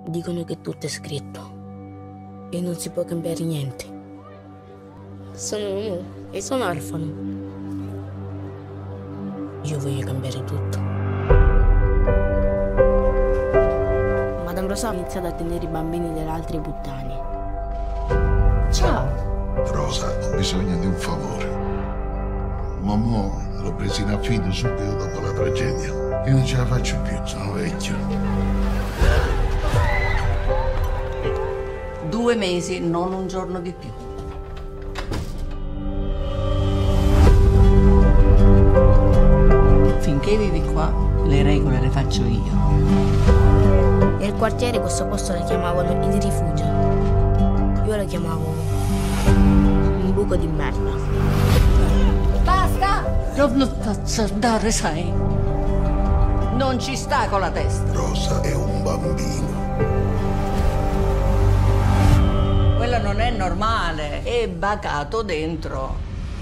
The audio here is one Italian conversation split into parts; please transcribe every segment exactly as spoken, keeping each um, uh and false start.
Dicono che tutto è scritto e non si può cambiare niente. Sono uomo e sono orfano. Io voglio cambiare tutto. Madame Rosa ha iniziato a tenere i bambini delle altre puttane. Ciao. Rosa, ho bisogno di un favore. Mamma l'ho preso in affido subito dopo la tragedia. Io non ce la faccio più, sono vecchio. Due mesi, non un giorno di più. Finché vivi qua, le regole le faccio io. Nel quartiere questo posto lo chiamavano il rifugio. Io lo chiamavo un buco di merda. Basta! Non lo faccio andare, sai? Non ci sta con la testa. Rosa è un bambino. Quello non è normale, è bacato dentro.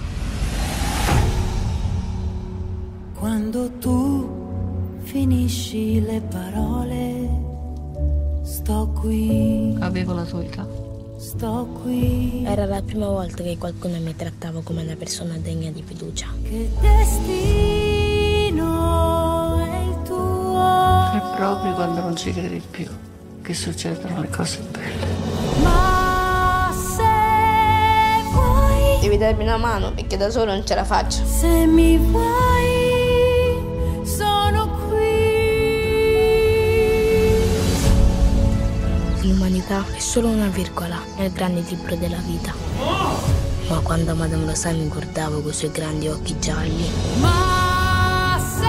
Quando tu finisci le parole, sto qui. Avevo la tua età. Sto qui. Era la prima volta che qualcuno mi trattava come una persona degna di fiducia. Che destino è il tuo. È proprio quando non ci credi più che succedono le cose belle. Ma se vuoi, Devi darmi una mano perché da solo non ce la faccio. se mi vuoi, sono qui. L'umanità è solo una virgola nel grande libro della vita. Ma quando Madame Rosa mi guardava con i suoi grandi occhi gialli, Ma se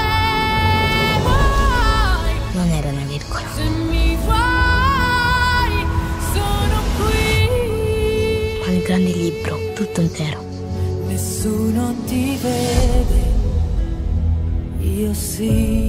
vuoi, non era una virgola. se mi vuoi, sono qui. Ma il grande libro, tutto intero. Nessuno ti vede, io sì.